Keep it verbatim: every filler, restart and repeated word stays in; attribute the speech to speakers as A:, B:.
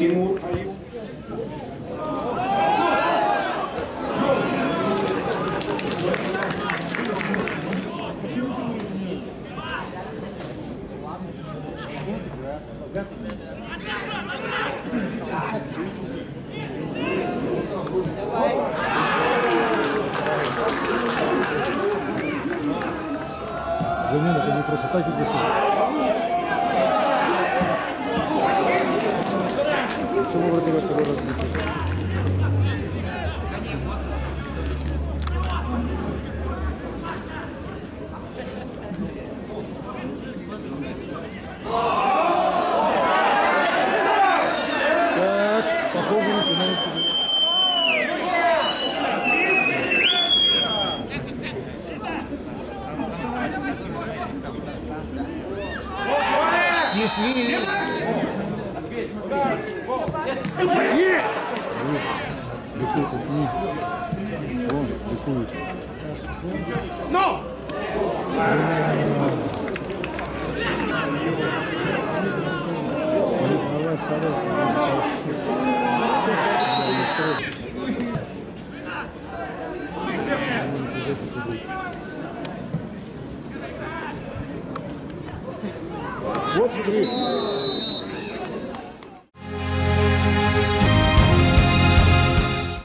A: Тимур.
B: Замена, это не просто так и решили. Почему вратаря второй раз бьют? Так, похоже на пенальти. Если... Рисует, сними. Вон, рисует. Но! Вот смотри.